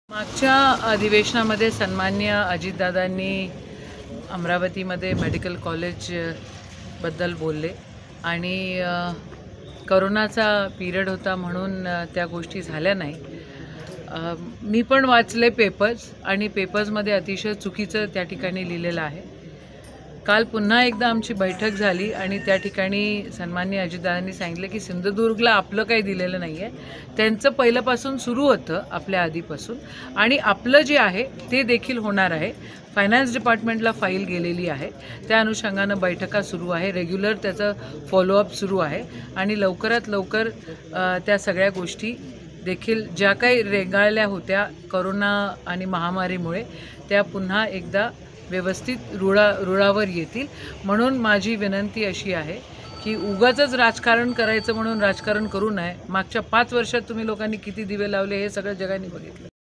मागच्या अधिवेशनामध्ये सन्माननीय अजितदादांनी अमरावतीमध्ये मेडिकल कॉलेज बद्दल बोलले आणि कोरोनाचा पिरियड होता म्हणून त्या गोष्टी झाल्या नाही। मी पण वाचले पेपर्स आणि पेपर्समध्ये अतिशय चुकीचं त्या ठिकाणी लिहिलेलं आहे। काल पुन्हा एकदा आमची बैठक झाली आणि त्या ठिकाणी सन्माननीय अजितदादांनी सांगितलं की सिंधुदुर्गला आपलं काही दिलेलं नाही आहे, त्यांचं पहिल्यापासून सुरू होतं आपल्या आधीपासून आणि आपलं जे आहे ते देखील होणार आहे। फायनान्स डिपार्टमेंटला फाईल गेलेली आहे, त्या अनुषंगानं बैठका सुरू आहे, रेग्युलर त्याचं फॉलोअप सुरू आहे आणि लवकरात लवकर त्या सगळ्या गोष्टी देखील ज्या काही रेंगाळल्या होत्या कोरोना आणि महामारीमुळे त्या पुन्हा एकदा व्यवस्थित रुळावर येतील। म्हणून माझी विनंती अशी आहे की उगाचच राजकारण करायचं म्हणून राजकारण करू नये। मागच्या 5 वर्षात तुम्ही लोकांनी किती दिवे लावले हे सगळं जगाने बघितलं।